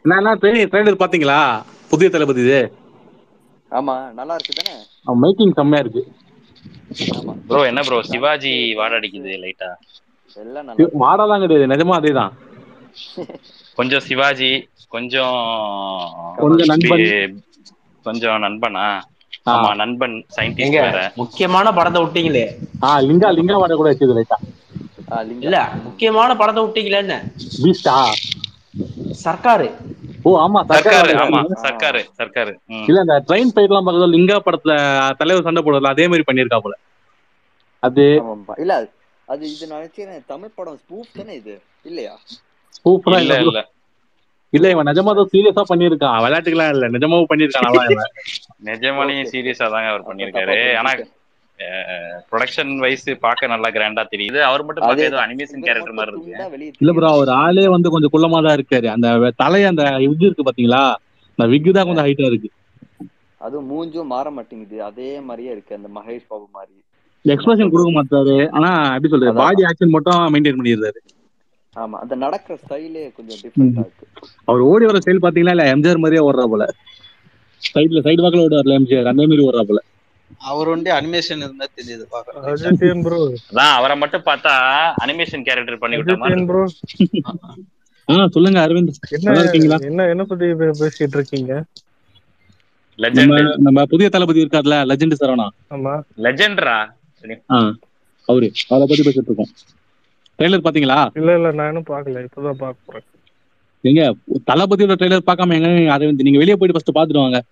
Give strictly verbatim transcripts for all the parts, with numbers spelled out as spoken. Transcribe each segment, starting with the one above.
நான் ட்ரெய்லர் பாத்தீங்களா? புதிய தளபதி இது. ஆமா, நல்லா இருக்கு தானே? மேக்கிங் செம்மையா இருக்கு. ஆமா ப்ரோ என்ன ப்ரோ சிவாஜி வாட அடிக்குது லைட்டா. எல்லாம் நல்லா இருக்கு. வாடலாம் கிடையாது, நிஜமா அதேதான். கொஞ்சம் சிவாஜி, கொஞ்சம் கொஞ்சம் நண்பன், கொஞ்சம் நண்பனா. ஆமா நண்பன் சயின்டிஸ்ட் வேற. முக்கியமான படத்தை விட்டீங்களே. ஆ லிங்கா லிங்கா வாட கூட வச்சது லைட்டா. இல்ல முக்கியமான படத்தை விட்டீங்களேன்னு. பீஸ்டா சர்க்காரு. ஓ ஆமா சர்க்காரு. ஆமா சர்க்காரு சர்க்காரு. இல்ல அந்த ட்ரெயின் ஃபைட் எல்லாம் பார்க்கறது லிங்கா படத்துல தலைவர் சண்டை போடுறதுல அதே மாதிரி பண்ணிருக்கா போல. அது இல்ல அது இது நினைச்சேன் தமிழ் படம் ஸ்பூஃப் தானே இது இல்லையா? ஸ்பூஃப்லாம் இல்ல இல்ல இல்ல இவன் நிஜமா தான் சீரியஸா பண்ணிருக்கான், விளையாட்டுக்கெல்லாம் இல்ல, நிஜமாவும் பண்ணிருக்கான். நல்லா இல்ல நிஜமாலையும் சீரியஸா தாங்க அவர் பண்ணிருக்காரு. ஆனா ப்ரொடக்ஷன் வைஸ் பார்க்க நல்லா கிராண்டா தெரியுது. அவர் மட்டும் பார்க்க ஏதோ அனிமேஷன் கேரக்டர் மாதிரி இருக்கு. இல்ல ப்ரோ அவர் ஆளே வந்து கொஞ்சம் குள்ளமா தான் இருக்காரு. அந்த தலை அந்த விக் இருக்கு பாத்தீங்களா, அந்த விக் தான் கொஞ்சம் ஹைட்டா இருக்கு. அது மூஞ்சும் மாற மாட்டேங்குது, அதே மாதிரியே இருக்கு அந்த மகேஷ் பாபு மாதிரி. எக்ஸ்பிரஷன் கொடுக்க மாட்டாரு, ஆனா எப்படி சொல்றது, பாடி ஆக்ஷன் மட்டும் மெயின்டைன் பண்ணிடுறாரு. ஆமா அந்த நடக்கிற ஸ்டைலே கொஞ்சம் டிஃபரெண்டா இருக்கு. அவர் ஓடி வர ஸ்டைல் பாத்தீங்களா இல்ல எம்ஜிஆர் மாதிரியே ஓடுறா போல. சைடுல சைடு வாக்குல ஓடுவார்ல எம்ஜிஆர், அந்த மாதிரி ஓடுறா போல. அவர் வந்து அனிமேஷன் இருந்தா தெரியுது பாக்க. ப்ரோ அதான் அவரை மட்டும் பார்த்தா அனிமேஷன் கேரக்டர் பண்ணி விட்ட மாதிரி ப்ரோ. ஆ சொல்லுங்க அரவிந்த், நல்லா இருக்கீங்களா? என்ன என்ன பத்தி பேசிட்டு இருக்கீங்க? லெஜெண்ட் நம்ம புதிய தளபதி இருக்கார்ல, லெஜெண்ட் சரவணா. ஆமா லெஜெண்டரா? ஆ அவரு அவரை பத்தி பேசிட்டு இருக்கோம். ட்ரெய்லர் பாத்தீங்களா? இல்ல இல்ல நான் இன்னும் பாக்கல, இப்பதான் பாக்க போறேன். எங்க தளபதியோட ட்ரெய்லர் பார்க்காம எங்க அரவிந்த்? நீங்க வெளியே போயிட்டு ஃபர்ஸ்ட் பாத்துட்டு வாங்க.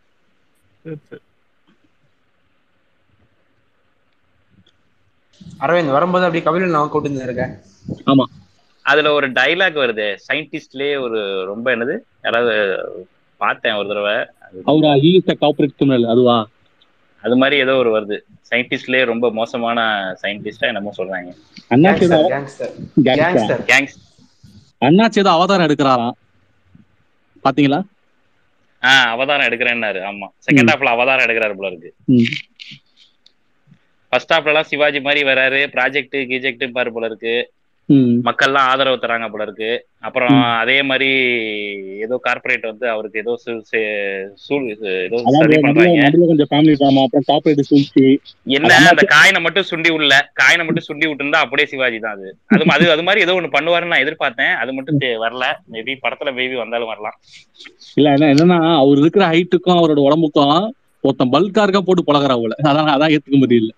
அரவிந்த் வரும்போது அப்படி கபிலன் நான் கூட்டு இருக்கேன். ஆமா அதுல ஒரு டைலாக் வருது சயின்டிஸ்ட்லயே, ஒரு ரொம்ப என்னது யாராவது பார்த்தேன் ஒரு தடவை. அவரா he is the corporate criminal அதுவா? அது மாதிரி ஏதோ ஒரு வருது. சயின்டிஸ்ட்லயே ரொம்ப மோசமான சயின்டிஸ்டா என்னமோ சொல்றாங்க. அண்ணாச்சி ஏதோ அவதாரம் எடுக்கிறாராம், பாத்தீங்களா? ஆஹ் அவதாரம் எடுக்கிறேன்னாரு. ஆமா செகண்ட் ஹாஃப்ல அவதாரம் எடுக்கிறாரு போல இருக்கு. ஃபர்ஸ்ட் ஹாஃப்ல எல்லாம் சிவாஜி மாதிரி வராரு, ப்ராஜெக்ட் கீஜெக்ட் பாரு போல இருக்கு, மக்கள்லாம் ஆதரவு தராங்க போல இருக்கு. அப்புறம் அதே மாதிரி ஏதோ கார்பரேட் வந்து அவருக்கு ஏதோ ஏதோ சரி பண்றாங்க. என்ன அந்த காயினை மட்டும் சுண்டி உள்ள காயினை மட்டும் சுண்டி விட்டு இருந்தா அப்படியே சிவாஜி தான். அது அது அது அது மாதிரி ஏதோ ஒண்ணு பண்ணுவாருன்னு நான் எதிர்பார்த்தேன். அது மட்டும் வரல. மேபி படத்துல பேபி வந்தாலும் வரலாம். இல்ல என்ன என்னன்னா அவர் இருக்கிற ஹைட்டுக்கும் அவரோட உடம்புக்கும் ஒருத்தன் பல்கா இருக்கா போட்டு பழகிறா போல. அதான் அதான் ஏத்துக்க முடியல.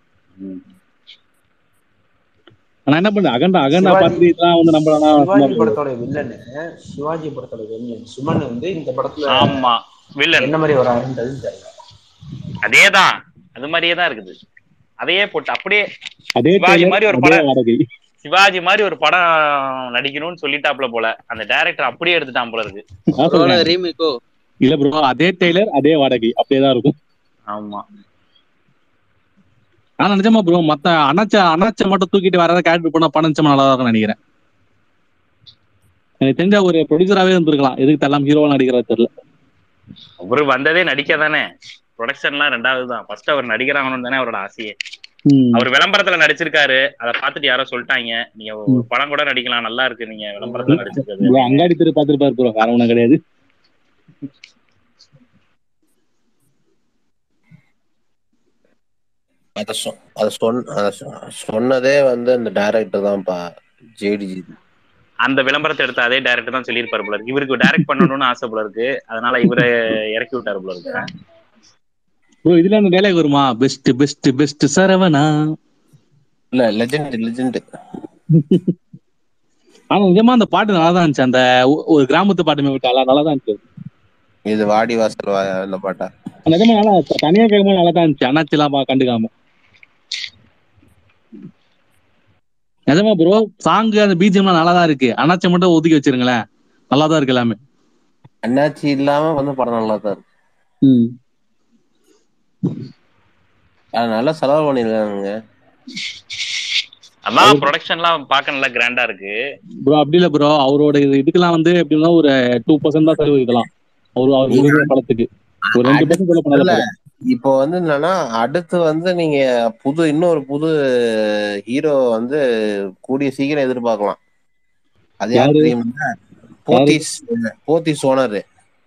ஆனா என்ன பண்ண அகண்டா அகண்டா பார்த்து இதெல்லாம் வந்து நம்மள சிவாஜி படத்தோட வில்லன் சிவாஜி படத்தோட வில்லன் சுமன் வந்து இந்த படத்துல ஆமா வில்லன் என்ன மாதிரி வராருன்றது தெரியல. அதேதான் அது மாதிரியே தான் இருக்குது. அதையே போட்டு அப்படியே சிவாஜி மாதிரி ஒரு படம் சிவாஜி மாதிரி ஒரு படம் நடிக்கணும்னு சொல்லிட்டாப்ல போல. அந்த டைரக்டர் அப்படியே எடுத்துட்டான் போல இருக்கு. இல்ல ப்ரோ அதே டெய்லர் அதே வாடகை அப்படியேதான் இருக்கும். ஆமா ஆனா நிஜமா ப்ரோ மத்த அண்ணாச்ச அண்ணாச்ச மட்டும் தூக்கிட்டு வர கேரக்டர் பண்ணா படம் நிச்சயமா நல்லா இருக்கும்னு நினைக்கிறேன். எனக்கு தெரிஞ்ச ஒரு ப்ரொடியூசராவே இருந்திருக்கலாம், எதுக்கு தெல்லாம் ஹீரோவா நடிக்கிறது தெரியல. அவரு வந்ததே நடிக்க தானே, ப்ரொடக்ஷன்லாம் ரெண்டாவது தான். ஃபர்ஸ்ட் அவர் நடிக்கிறாங்கன்னு தானே அவரோட ஆசையே. அவர் விளம்பரத்துல நடிச்சிருக்காரு, அதை பார்த்துட்டு யாரோ சொல்லிட்டாங்க நீங்க ஒரு படம் கூட நடிக்கலாம் நல்லா இருக்கு நீங்க விளம்பரத்துல நடிச்சிருக்காரு. அங்காடி தெரு பார்த்துருப்பாரு ப்ரோ, வேற ஒண்ணும் கிடையாது. அத அத சொன்ன சொன்னதே வந்து அந்த டைரக்டர் தான்ப்பா, ஜேடிஜி. அந்த விளம்பரத்தை எடுத்த அதே டைரக்டர் தான் சொல்லியிருப்பாரு போல இருக்கு. இவருக்கு டைரக்ட் பண்ணணும்னு ஆசை போல இருக்கு, அதனால இவரை இறக்கி விட்டாரு போல இருக்கு. ப்ரோ இதுல அந்த டைலாக் வருமா, பெஸ்ட் பெஸ்ட் பெஸ்ட் சரவணா? இல்ல லெஜெண்ட் லெஜெண்ட். ஆனா நிஜமா அந்த பாட்டு நல்லா தான் இருந்துச்சு. அந்த ஒரு கிராமத்து பாட்டுமே விட்டால நல்லா தான் இருந்துச்சு. இது வாடி வாசல் அந்த பாட்டா நிஜமா நல்லா தனியா கேட்கும்போது நல்லா தான் இருந்துச்சு. அண்ணாச்சி எல்லாம் கண்டுக்காம நிஜமா ப்ரோ சாங்கு அந்த பிஜிஎம்லாம் நல்லா தான் இருக்கு. அண்ணாச்சி மட்டும் ஒதுக்கி வச்சிருங்களேன், நல்லா தான் இருக்கு எல்லாமே. அண்ணாச்சி இல்லாம வந்து படம் நல்லா தான் இருக்கு. ம் அது நல்லா செலவு பண்ணிருக்காங்க. அதான் ப்ரொடக்ஷன்லாம் பார்க்க நல்லா கிராண்டா இருக்கு ப்ரோ. அப்படி இல்ல ப்ரோ, அவரோட இதுக்கெல்லாம் வந்து எப்படின்னா ஒரு டூ பர்சன்ட் தான் செலவு இதெல்லாம். அவரு அவர் படத்துக்கு ஒரு ரெண்டு பர்சன்ட் செலவு பண்ணல. இப்போ வந்து என்னன்னா அடுத்து வந்து நீங்க புது இன்னொரு புது ஹீரோ வந்து கூடிய சீக்கிரம் எதிர்பார்க்கலாம். அது யாரு தெரியுமா? போத்தீஸ் போத்தீஸ் ஓனர்.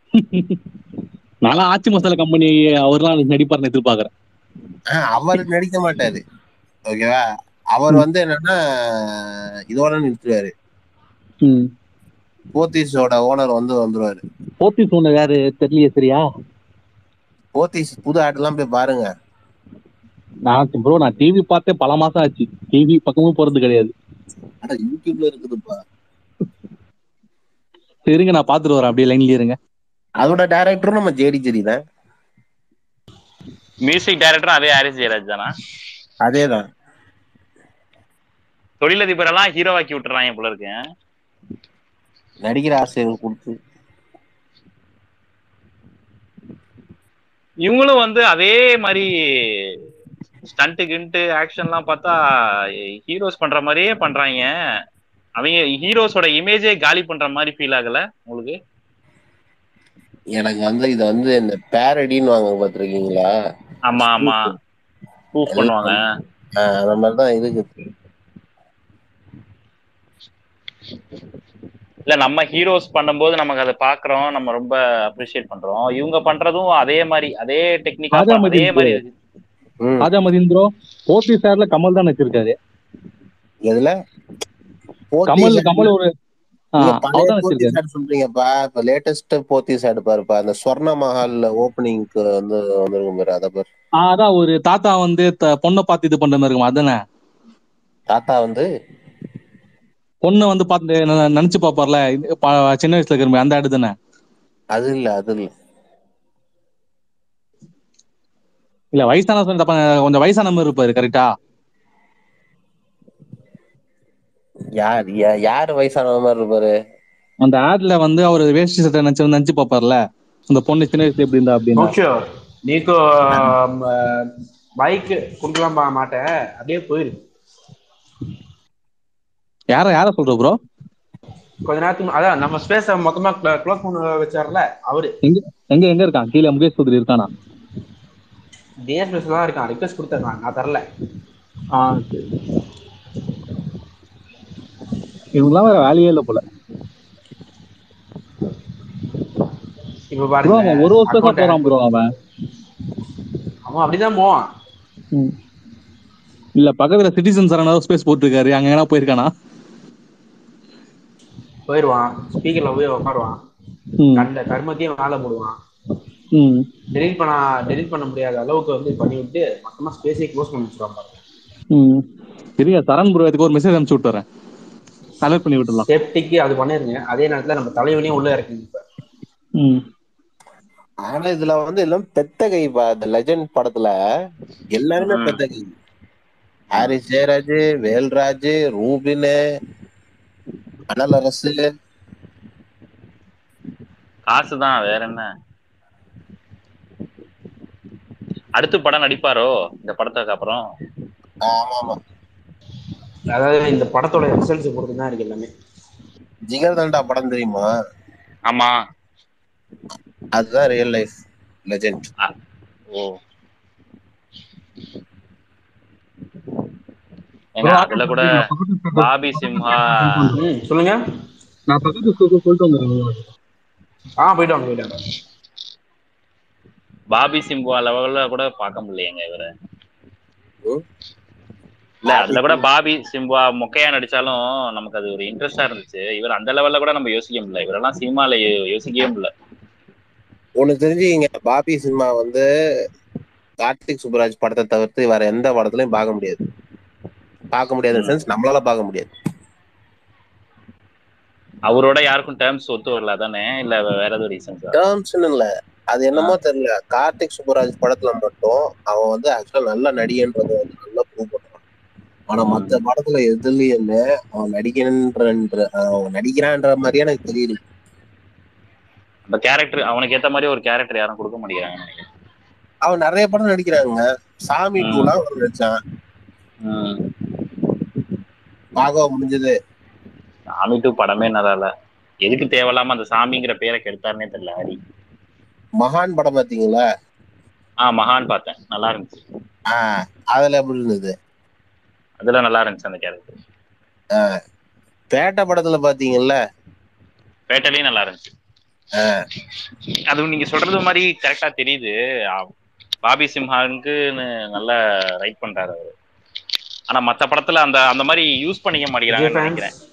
நான் ஆச்சி மசாலா கம்பெனி அவர்லாம் நடிப்பாருன்னு எதிர்பார்க்கறேன். அவர் நடிக்க மாட்டாரு, ஓகேவா? அவர் வந்து என்னன்னா இதோட நிறுத்துவாரு. போத்தீஸோட ஓனர் வந்து வந்துருவாரு. போத்தீஸ் ஓனர் யாரு தெரியலையே. சரியா? போத்தீஸ் புது ஆட்டெல்லாம் போய் பாருங்க. நான் ப்ரோ நான் டிவி பார்த்தே பல மாசம் ஆச்சு. டிவி பக்கமும் போறது கிடையாது. ஆனா யூடியூப்ல இருக்குதுப்பா. சரிங்க, நான் பாத்துட்டு வரேன். அப்படியே லைன்லயே இருங்க. அதோட டைரக்டரும் நம்ம ஜேடி ஜெரி தான். மியூசிக் டைரக்டரும் அதே ஹாரிஸ் ஜெயராஜ் தானா? அதேதான். தொழிலதிபர் எல்லாம் ஹீரோவாக்கி விட்டுறாங்க போல இருக்கு. நடிக்கிற ஆசிரியர் கொடுத்து இவங்களும் வந்து அதே மாதிரி ஸ்டண்ட் கிண்ட் ஆக்ஷன்லாம் பார்த்தா ஹீரோஸ் பண்ற மாதிரியே பண்றாங்க. அவங்க ஹீரோஸோட இமேஜே காலி பண்ற மாதிரி ஃபீல் ஆகல உங்களுக்கு? எனக்கு வந்து இது வந்து இந்த பேரடின்னு வாங்க பாத்திருக்கீங்களா? ஆமா ஆமா, ப்ரூஃப் பண்ணுவாங்க. அந்த மாதிரிதான் இருக்குது. இல்ல நம்ம ஹீரோஸ் பண்ணும்போது நமக்கு அதை பாக்குறோம், நம்ம ரொம்ப அப்ரிஷியேட் பண்றோம். இவங்க பண்றதும் அதே மாதிரி அதே டெக்னிக்கா அதே மாதிரி இருக்கு. ஆஜாமதீன் ப்ரோ போத்தீஸ் சார்ல கமல் தான் நடிச்சிருக்காரு. எதுல? கமல் கமல் ஒரு சொல்றீங்கப்பா. இப்ப லேட்டஸ்ட் போத்தீஸ் ஆடு பாருப்பா, அந்த ஸ்வர்ண மஹால் ஓப்பனிங்க்கு வந்து வந்திருக்கும் பாரு. அத பாரு. அதான் ஒரு தாத்தா வந்து பொண்ணை பார்த்து இது பண்ற மாதிரி இருக்கும். அதானே? தாத்தா வந்து பொண்ணை வந்து பார்த்து நினைச்சு பாப்பார்ல சின்ன வயசுல இருக்கிற அந்த ஆடு தானே? அது இல்ல அது இல்ல இல்ல வயசான கொஞ்சம் வயசான மாதிரி இருப்பாரு. கரெக்டா? யார் யாரு வயசான மாதிரி இருப்பாரு? அந்த ஆட்ல வந்து அவர் வேஷ்டி சட்டை நினைச்சு நினைச்சு பாப்பார்ல அந்த பொண்ணு சின்ன வயசுல எப்படி இருந்தா அப்படின்னு. நீக்கு பைக் குடுக்கலாம் மாட்டேன், அப்படியே போயிரு. யார யார சொல்ற ப்ரோ? கொஞ்ச நேரத்துக்கு அதான் நம்ம ஸ்பேஸ மொத்தமா க்ளோஸ் பண்ண வச்சார்ல அவரு. எங்க எங்க எங்க இருக்கான்? கீழே முகேஷ் சௌத்ரி இருக்கானா? டிஎஸ் ஸ்பேஸ்ல தான் இருக்கான். ரிக்வெஸ்ட் கொடுத்திருக்கான், நான் தரல. ஆ சரி. இவங்கலாம் வேற வேலையே இல்லை போல. இப்ப பாருங்க, அவன் ஒரு வருஷம் போறான் ப்ரோ. அவன் அவன் அப்படிதான் போவான். இல்ல பக்கத்துல சிட்டிசன் சரணா ஸ்பேஸ் போட்டுருக்காரு, அங்க எங்கனா போயிருக்கானா? போயிடுவான், ஸ்பீக்கர்ல போய் உட்காருவான், கண்ட கர்மத்தையும் வேலை போடுவான். டெலிட் பண்ண டெலிட் பண்ண முடியாத அளவுக்கு வந்து பண்ணி விட்டு மொத்தமா ஸ்பேஸே க்ளோஸ் பண்ணி வச்சிருவாங்க. சரியா? சரண் ப்ரோ இதுக்கு ஒரு மெசேஜ் அனுப்பிச்சு விட்டுறேன், அலர்ட் பண்ணி விட்டுறலாம். சேஃப்டிக்கு அது பண்ணிருங்க. அதே நேரத்துல நம்ம தலைவனையும் உள்ள இறக்குங்க இப்ப. ஆனா இதுல வந்து எல்லாம் பெத்த கைப்பா. இந்த லெஜண்ட் படத்துல எல்லாருமே பெத்த கை. ஹாரிஸ் ஜெயராஜ், வேல்ராஜ், ரூபின், அனலரசு. காசுதான், வேற என்ன. அடுத்து படம் நடிப்பாரோ இந்த படத்துக்கு அப்புறம்? ஆமா, அதாவது இந்த படத்தோட ரிசல்ட்ஸ் பொறுத்து தான் இருக்கு எல்லாமே. ஜிகர்தண்டா படம் தெரியுமா? ஆமா, அதுதான் ரியல் லைஃப் லெஜண்ட். ஓ, அதுல கூட பாபி சிம்ஹா. சொல்லுங்க. நான் பக்கத்து சொல்லிட்டு வந்துடுறேன். ஆ போயிட்டு வாங்க போயிட்டு வாங்க. பாபி சிம்ஹா லெவல்ல கூட பார்க்க முடியலையேங்க இவரை. இல்ல அதுல கூட பாபி சிம்பா மொக்கையா நடிச்சாலும் நமக்கு அது ஒரு இன்ட்ரெஸ்டா இருந்துச்சு. இவர் அந்த லெவல்ல கூட நம்ம யோசிக்க முடியல. இவரெல்லாம் சினிமால யோசிக்கவே முடியல. உனக்கு தெரிஞ்சுங்க, பாபி சினிமா வந்து கார்த்திக் சுப்புராஜ் படத்தை தவிர்த்து வேற எந்த படத்துலயும் பார்க்க முடியாது. பார்க்க முடியாத சென்ஸ் நம்மளால பார்க்க முடியாது. அவரோட யாருக்கும் டேர்ம்ஸ் ஒத்து வரல தானே? இல்ல வேற ஏதோ ரீசன்? டேர்ம்ஸ் இல்ல, அது என்னமோ தெரியல. கார்த்திக் சுப்புராஜ் படத்துல மட்டும் அவன் வந்து ஆக்சுவலா நல்ல நடிகன்றத வந்து நல்லா ப்ரூவ் பண்றான். ஆனா மத்த படத்துல எதுலயுமே அவன் நடிகன்ற அவன் நடிக்கிறான்ற மாதிரியே எனக்கு தெரியல. அந்த கேரக்டர் அவனுக்கு ஏத்த மாதிரி ஒரு கேரக்டர் யாரும் கொடுக்க மாட்டேங்கிறாங்க. அவன் நிறைய படம் நடிக்கிறாங்க. சாமி டூலாம் அவன் நடிச்சான், பாகவ முடிஞ்சது. சாமி டூ படமே நல்லா இல்ல. எதுக்கு தேவையில்லாம அந்த சாமிங்கிற பேரை கெடுத்தாருன்னே தெரியல. ஹரி மகான் படம் பாத்தீங்களா? ஆஹ் மகான் பார்த்தேன், நல்லா இருந்துச்சு. ஆஹ் அதுல எப்படி இருந்தது? அதுல நல்லா இருந்துச்சு அந்த கேரக்டர். ஆஹ் பேட்ட படத்துல பாத்தீங்கல்ல? பேட்டலையும் நல்லா இருந்துச்சு. அது நீங்க சொல்றது மாதிரி கரெக்டா தெரியுது. பாபி சிம்ஹானுக்கு நல்லா ரைட் பண்றாரு அவரு. ஆனா மத்த படத்துல அந்த அந்த மாதிரி யூஸ் பண்ணிக்க மாட்டேங்கிறாங்கன்னு நினைக்கிறேன்.